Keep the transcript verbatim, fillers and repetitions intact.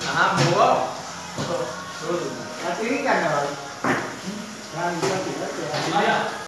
Ah, mua. Hati kan rồi. Kan kita tidak